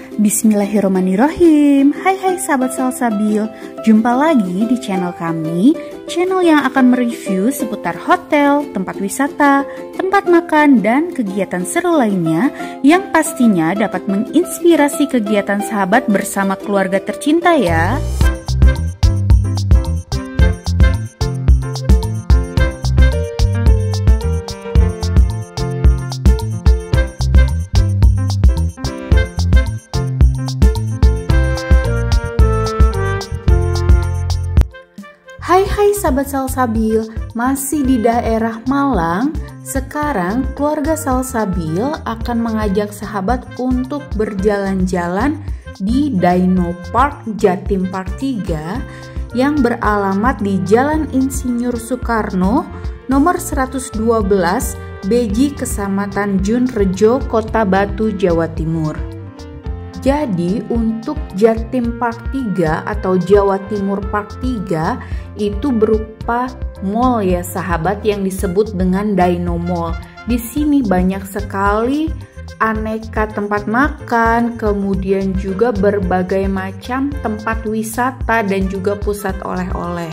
Bismillahirrahmanirrahim. Hai sahabat Salsabil, jumpa lagi di channel kami, channel yang akan mereview seputar hotel, tempat wisata, tempat makan, dan kegiatan seru lainnya yang pastinya dapat menginspirasi kegiatan sahabat bersama keluarga tercinta ya. Hai sahabat Salsabil, masih di daerah Malang. Sekarang keluarga Salsabil akan mengajak sahabat untuk berjalan-jalan di Dino Park Jatim Park 3 yang beralamat di Jalan Insinyur Soekarno nomor 112 Beji, Kecamatan Junrejo, Kota Batu, Jawa Timur. Jadi untuk Jatim Park 3 atau Jawa Timur Park 3 itu berupa mall ya sahabat yang disebut dengan Dino Mall. Di sini banyak sekali aneka tempat makan, kemudian juga berbagai macam tempat wisata dan juga pusat oleh-oleh.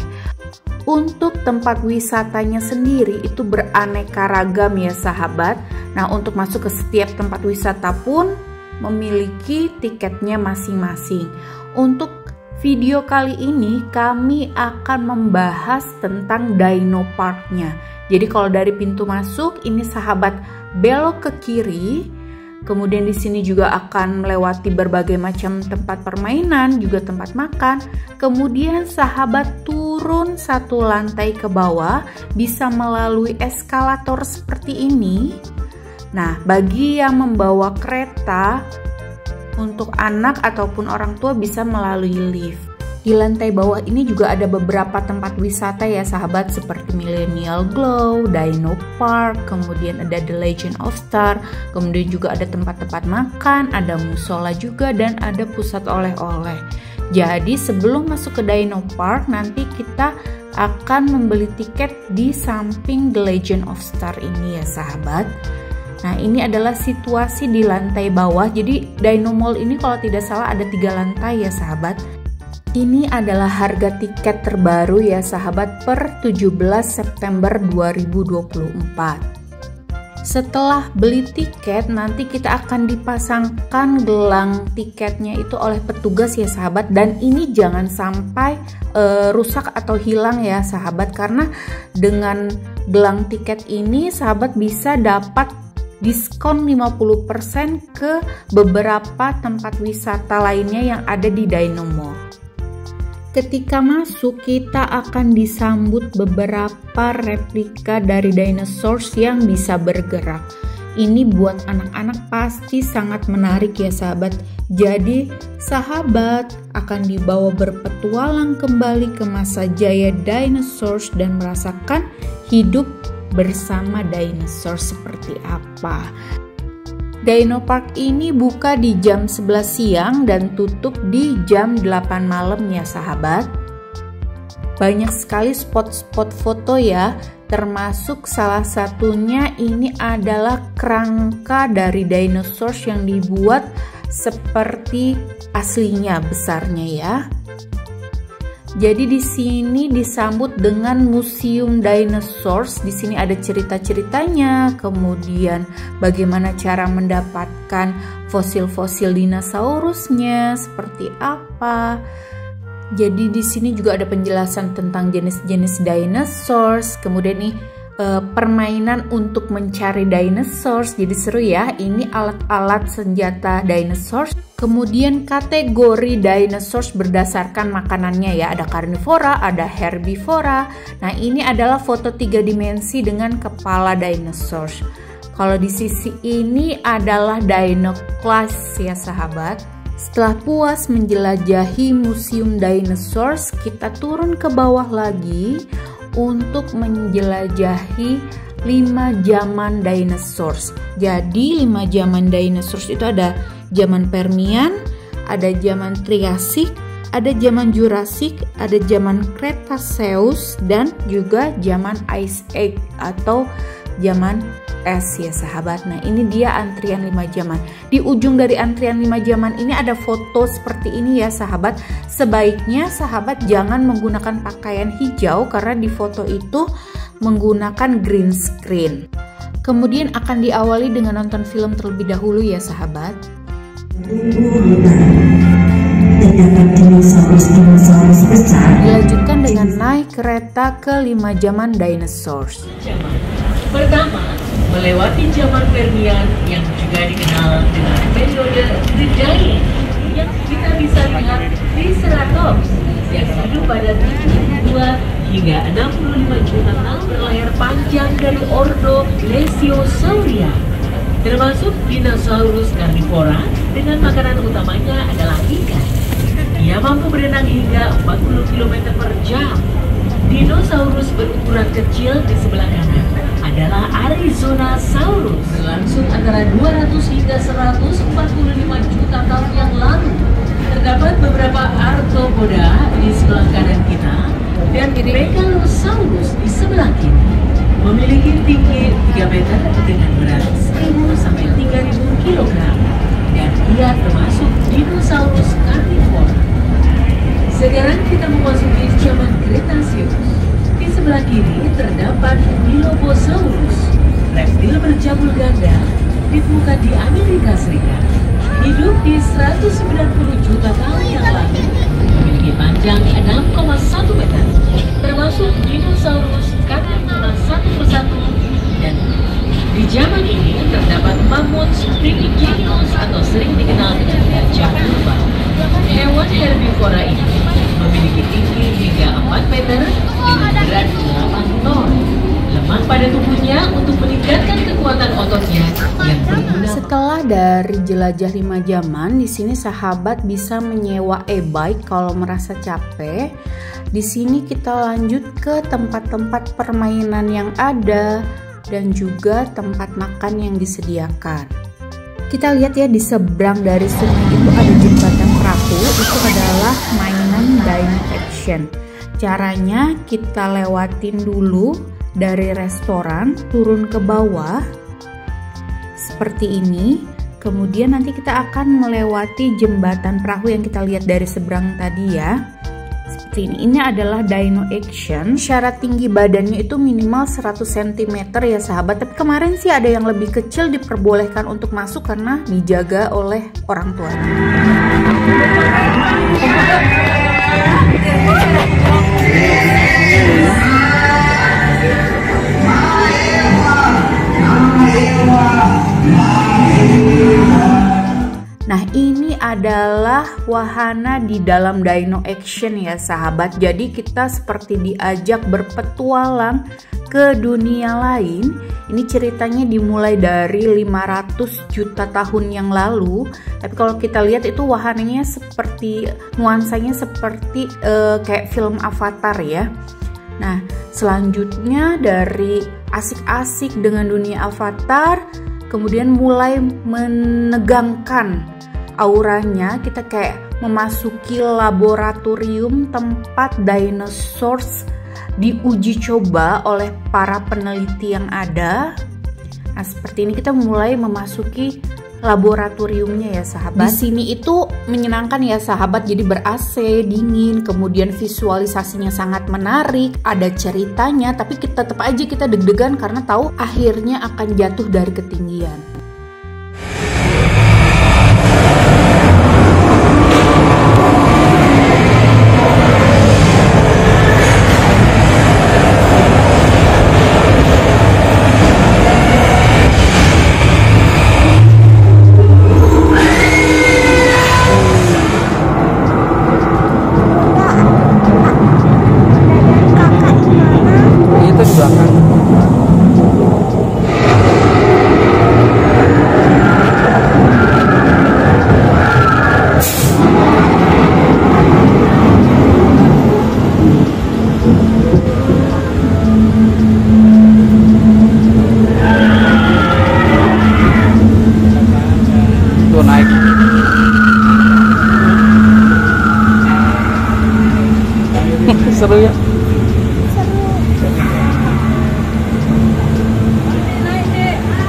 Untuk tempat wisatanya sendiri itu beraneka ragam ya sahabat. Nah, untuk masuk ke setiap tempat wisata pun memiliki tiketnya masing-masing. Untuk video kali ini kami akan membahas tentang Dino Parknya. Jadi kalau dari pintu masuk ini sahabat belok ke kiri, kemudian di sini juga akan melewati berbagai macam tempat permainan, juga tempat makan. Kemudian sahabat turun satu lantai ke bawah, bisa melalui eskalator seperti ini. Nah, bagi yang membawa kereta untuk anak ataupun orang tua bisa melalui lift. Di lantai bawah ini juga ada beberapa tempat wisata ya sahabat, seperti Millennial Glow, Dino Park, kemudian ada The Legend of Star, kemudian juga ada tempat-tempat makan, ada musola juga, dan ada pusat oleh-oleh. Jadi sebelum masuk ke Dino Park nanti kita akan membeli tiket di samping The Legend of Star ini ya sahabat. Nah, ini adalah situasi di lantai bawah. Jadi Dino Mall ini kalau tidak salah ada 3 lantai ya sahabat. Ini adalah harga tiket terbaru ya sahabat per 17 September 2024. Setelah beli tiket nanti kita akan dipasangkan gelang tiketnya itu oleh petugas ya sahabat. Dan ini jangan sampai rusak atau hilang ya sahabat, karena dengan gelang tiket ini sahabat bisa dapat diskon 50% ke beberapa tempat wisata lainnya yang ada di Dino Mall. Ketika masuk kita akan disambut beberapa replika dari dinosaurus yang bisa bergerak. Ini buat anak-anak pasti sangat menarik ya sahabat. Jadi sahabat akan dibawa berpetualang kembali ke masa jaya dinosaurus dan merasakan hidup bersama dinosaur seperti apa. Dino Park ini buka di jam 11 siang dan tutup di jam 8 malam ya sahabat. Banyak sekali spot-spot foto ya, termasuk salah satunya ini adalah kerangka dari dinosaur yang dibuat seperti aslinya besarnya ya. Jadi di sini disambut dengan Museum Dinosaurs. Di sini ada cerita-ceritanya, kemudian bagaimana cara mendapatkan fosil-fosil dinosaurusnya seperti apa. Jadi di sini juga ada penjelasan tentang jenis-jenis dinosaurs. Kemudian nih permainan untuk mencari dinosaurs. Jadi seru ya. Ini alat-alat senjata dinosaurs. Kemudian kategori dinosaurs berdasarkan makanannya ya, ada karnivora, ada herbivora. Nah, ini adalah foto 3 dimensi dengan kepala dinosaurs. Kalau di sisi ini adalah Dino Class ya sahabat. Setelah puas menjelajahi Museum Dinosaurs, kita turun ke bawah lagi untuk menjelajahi 5 zaman dinosaurs. Jadi 5 zaman dinosaurs itu ada zaman Permian, ada zaman Triasik, ada zaman Jurassic, ada zaman Cretaceous, dan juga zaman Ice Age atau zaman S ya sahabat. Nah ini dia antrian 5 jaman. Di ujung dari antrian 5 jaman ini ada foto seperti ini ya sahabat. Sebaiknya sahabat jangan menggunakan pakaian hijau karena di foto itu menggunakan green screen. Kemudian akan diawali dengan nonton film terlebih dahulu ya sahabat. Dilanjutkan dengan naik kereta ke 5 jaman dinosaurs. Pertama, melewati zaman Permian yang juga dikenal dengan periode The Giant yang kita bisa lihat Triceratops yang hidup pada 72 hingga 65 juta tahun berlayar panjang dari ordo Plesiosauria, termasuk dinosaurus karnivora dengan makanan utamanya adalah ikan. Ia mampu berenang hingga 40 km per jam. Dinosaurus berukuran kecil di sebelah kanan adalah Arizonasaurus, berlangsung antara 200 hingga 145 juta tahun yang lalu. Terdapat beberapa arthropoda di sebelah kanan kita dan Megalosaurus di sebelah kiri. Memiliki tinggi 3 meter dengan berat 1000 sampai 3000 kg dan ia termasuk dinosaurus karnivora. Sekarang kita memasuki zaman Kretasius. Di sebelah kiri terdapat Dilophosaurus, reptil berjambul ganda, ditemukan di Amerika Serikat. Hidup di 190 juta tahun yang lalu, memiliki panjang 6,1 meter, termasuk dinosaurus karnivora satu persatu. Dan di zaman ini terdapat Mammuthus primigenius atau sering dikenal dengan gajah purba. Hewan herbivora ini memiliki tinggi hingga 4 meter dengan berat 8 ton. Lemah pada tubuhnya untuk meningkatkan kekuatan ototnya yang berguna. Setelah dari jelajah 5 jaman, di sini sahabat bisa menyewa e-bike kalau merasa capek. Di sini kita lanjut ke tempat-tempat permainan yang ada dan juga tempat makan yang disediakan. Kita lihat ya di seberang dari sungai itu ada jembatan perahu, itu adalah mainan Dino Action. Caranya kita lewatin dulu dari restoran, turun ke bawah seperti ini. Kemudian nanti kita akan melewati jembatan perahu yang kita lihat dari seberang tadi ya. Seperti ini. Ini adalah Dino Action. Syarat tinggi badannya itu minimal 100 cm ya sahabat. Tapi kemarin sih ada yang lebih kecil diperbolehkan untuk masuk karena dijaga oleh orang tuanya. Nah ini adalah wahana di dalam Dino Action ya sahabat. Jadi kita seperti diajak berpetualang ke dunia lain. Ini ceritanya dimulai dari 500 juta tahun yang lalu. Tapi kalau kita lihat itu wahananya seperti, nuansanya seperti kayak film Avatar ya. Nah selanjutnya dari asik-asik dengan dunia Avatar, kemudian mulai menegangkan auranya, kita kayak memasuki laboratorium tempat dinosaurus diuji coba oleh para peneliti yang ada. Nah seperti ini kita mulai memasuki laboratoriumnya ya sahabat. Di sini itu menyenangkan ya sahabat, jadi ber-AC, dingin, kemudian visualisasinya sangat menarik, ada ceritanya, tapi tetap aja kita deg-degan karena tahu akhirnya akan jatuh dari ketinggian. Seru ya? Naik deh.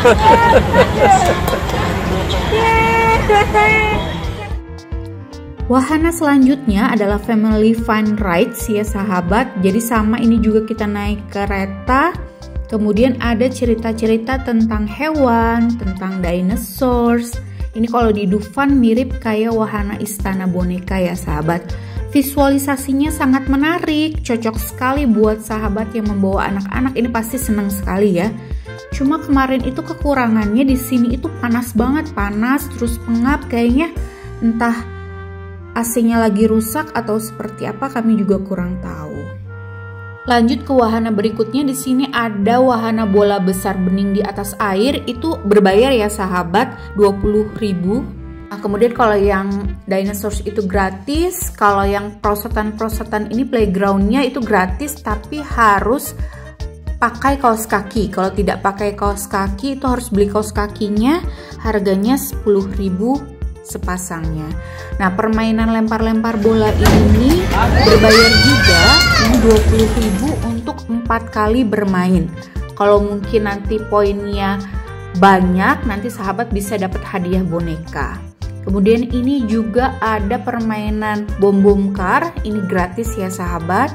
Wahana selanjutnya adalah Family Fun Rides ya sahabat. Jadi sama ini juga kita naik kereta. Kemudian ada cerita-cerita tentang hewan, tentang dinosaurs. Ini kalau di Dufan mirip kayak wahana istana boneka ya sahabat. Visualisasinya sangat menarik, cocok sekali buat sahabat yang membawa anak-anak. Ini pasti senang sekali ya. Cuma kemarin itu kekurangannya di sini itu panas banget, panas terus pengap kayaknya, entah AC-nya lagi rusak atau seperti apa, kami juga kurang tahu. Lanjut ke wahana berikutnya, di sini ada wahana bola besar bening di atas air, itu berbayar ya sahabat, 20.000. Nah, kemudian kalau yang dinosaurs itu gratis, kalau yang prosotan-prosotan ini playgroundnya itu gratis tapi harus pakai kaos kaki. Kalau tidak pakai kaos kaki itu harus beli kaos kakinya, harganya 10.000 sepasangnya. Nah, permainan lempar-lempar bola ini berbayar juga, ini 20.000 untuk 4 kali bermain. Kalau mungkin nanti poinnya banyak, nanti sahabat bisa dapat hadiah boneka. Kemudian ini juga ada permainan bom-bom car, ini gratis ya sahabat.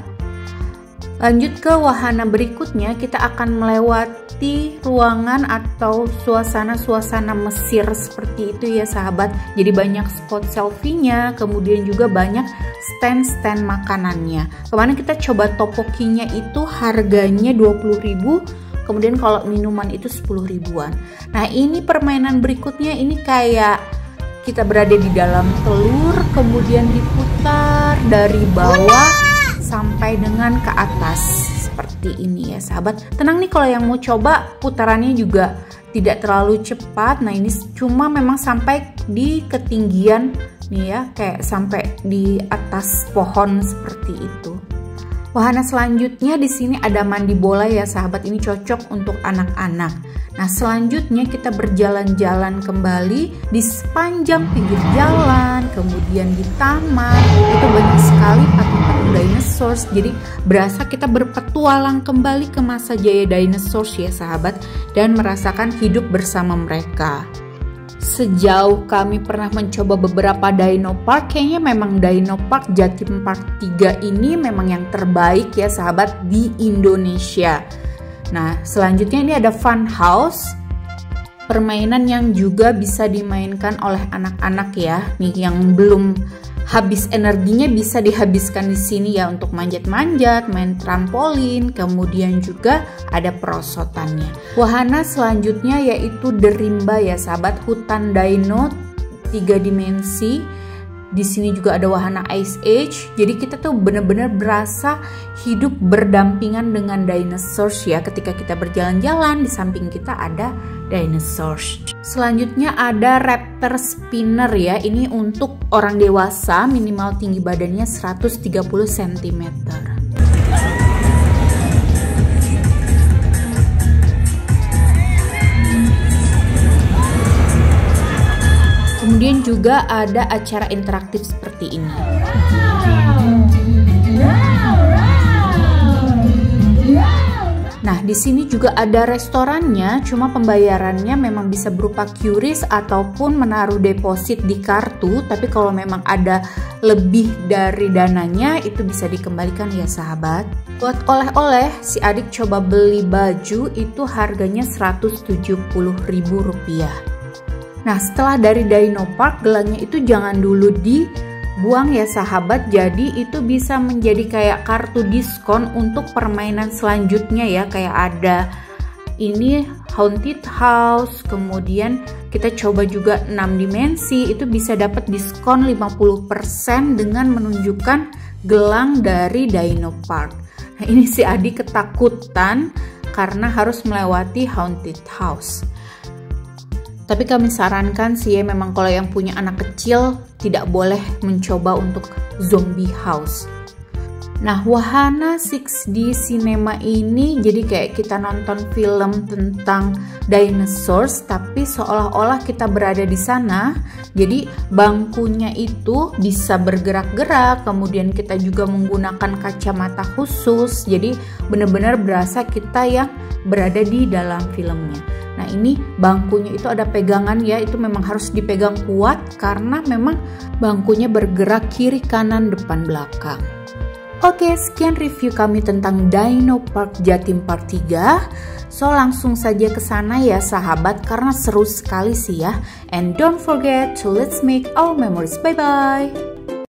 Lanjut ke wahana berikutnya, kita akan melewati ruangan atau suasana-suasana Mesir seperti itu ya sahabat. Jadi banyak spot selfie-nya, kemudian juga banyak stand-stand makanannya. Kemarin kita coba topokinya itu harganya 20.000, kemudian kalau minuman itu 10.000-an. Nah, ini permainan berikutnya, ini kayak kita berada di dalam telur, kemudian diputar dari bawah sampai dengan ke atas seperti ini ya sahabat. Tenang nih, kalau yang mau coba putarannya juga tidak terlalu cepat. Nah, ini cuma memang sampai di ketinggian nih ya, kayak sampai di atas pohon seperti itu. Wahana selanjutnya di sini ada mandi bola ya sahabat, ini cocok untuk anak-anak. Nah, selanjutnya kita berjalan-jalan kembali di sepanjang pinggir jalan, kemudian di taman. Itu banyak sekali patung-patung dinosaurs. Jadi berasa kita berpetualang kembali ke masa jaya dinosaurs ya sahabat, dan merasakan hidup bersama mereka. Sejauh kami pernah mencoba beberapa Dino Park, kayaknya memang Dino Park Jatim Park 3 ini memang yang terbaik ya sahabat di Indonesia. Nah, selanjutnya ini ada Fun House, permainan yang juga bisa dimainkan oleh anak-anak ya. Nih, yang belum habis energinya bisa dihabiskan di sini ya, untuk manjat-manjat, main trampolin, kemudian juga ada perosotannya. Wahana selanjutnya yaitu The Rimba ya sahabat, hutan dino 3 dimensi. Di sini juga ada wahana Ice Age. Jadi kita tuh bener-bener berasa hidup berdampingan dengan dinosaurs ya. Ketika kita berjalan-jalan, di samping kita ada dinosaurs. Selanjutnya ada Raptor Spinner ya. Ini untuk orang dewasa, minimal tinggi badannya 130 cm. Kemudian juga ada acara interaktif seperti ini. Nah, di sini juga ada restorannya, cuma pembayarannya memang bisa berupa QRIS ataupun menaruh deposit di kartu, tapi kalau memang ada lebih dari dananya itu bisa dikembalikan ya sahabat. Buat oleh-oleh, si adik coba beli baju itu harganya Rp170.000. Nah, setelah dari Dino Park, gelangnya itu jangan dulu dibuang ya sahabat. Jadi itu bisa menjadi kayak kartu diskon untuk permainan selanjutnya ya. Kayak ada ini Haunted House, kemudian kita coba juga 6 dimensi, itu bisa dapat diskon 50% dengan menunjukkan gelang dari Dino Park. Nah, ini si Adi ketakutan karena harus melewati Haunted House. Tapi kami sarankan sih ya, memang kalau yang punya anak kecil tidak boleh mencoba untuk zombie house. Nah, wahana 6D Cinema ini jadi kayak kita nonton film tentang dinosaurs, tapi seolah-olah kita berada di sana. Jadi bangkunya itu bisa bergerak-gerak, kemudian kita juga menggunakan kacamata khusus. Jadi benar-benar berasa kita yang berada di dalam filmnya. Nah, ini bangkunya itu ada pegangan ya, itu memang harus dipegang kuat karena memang bangkunya bergerak kiri, kanan, depan, belakang. Oke, sekian review kami tentang Dino Park Jatim Part 3. So, langsung saja ke sana ya sahabat, karena seru sekali sih ya. And don't forget to let's make our memories. Bye-bye.